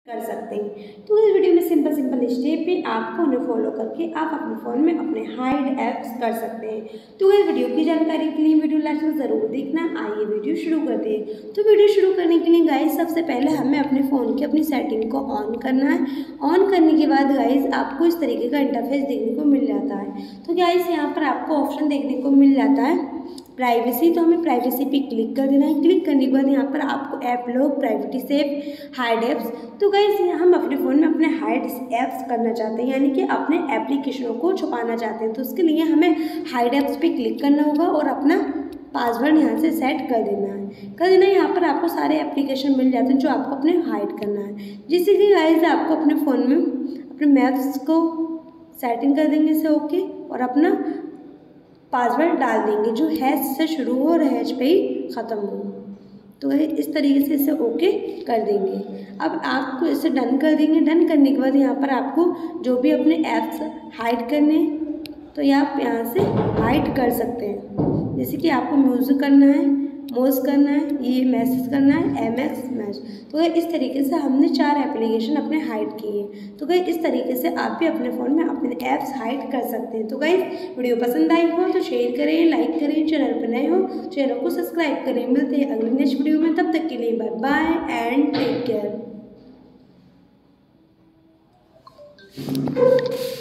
कर सकते हैं। तो इस वीडियो में सिंपल स्टेप पे आपको उन्हें फॉलो करके आप अपने फ़ोन में अपने हाइड ऐप्स कर सकते हैं। तो इस वीडियो की जानकारी के लिए वीडियो लास्ट में ज़रूर देखना। आइए वीडियो शुरू करते हैं। तो वीडियो शुरू करने के लिए गाइस सबसे पहले हमें अपने फ़ोन की अपनी सेटिंग को ऑन करना है। ऑन करने के बाद गाइस आपको इस तरीके का इंटरफेस देखने को मिल जाता है। तो गाइस यहाँ पर आपको ऑप्शन देखने को मिल जाता है प्राइवेसी। तो हमें प्राइवेसी पे क्लिक कर देना है। क्लिक करने के बाद यहाँ पर आपको app lock, privacy save, hide apps. तो गाइस हम अपने फ़ोन में अपने हाइड ऐप्स करना चाहते हैं, यानी कि अपने एप्लीकेशनों को छुपाना चाहते हैं। तो उसके लिए हमें हाइड ऐप्स पे क्लिक करना होगा और अपना पासवर्ड यहाँ से सेट कर देना है। यहाँ पर आपको सारे एप्लीकेशन मिल जाते हैं जो आपको अपने हाइड करना है। जिससे कि गाइस आपको अपने फ़ोन में अपने मैप्स को सेटिंग कर देंगे इसे ओके, और अपना पासवर्ड डाल देंगे जो हैश से शुरू हो और हैश पे ही ख़त्म हो। तो इस तरीके से इसे ओके कर देंगे। अब आपको इसे डन कर देंगे। डन करने के बाद यहाँ पर आपको जो भी अपने ऐप्स हाइड करने तो ये आप यहाँ से हाइड कर सकते हैं। जैसे कि आपको म्यूज़िक करना है, मोज करना है, ये मैसेज करना है, MX मैच। तो इस तरीके से हमने 4 एप्लीकेशन अपने हाइड किए। तो गाइस इस तरीके से आप भी अपने फ़ोन में अपने ऐप्स हाइड कर सकते हैं। तो गाइस वीडियो पसंद आई हो तो शेयर करें, लाइक करें, चैनल पर नए हो चैनल को सब्सक्राइब करें। मिलते हैं अगले नेक्स्ट वीडियो में, तब तक के लिए bye bye and take care.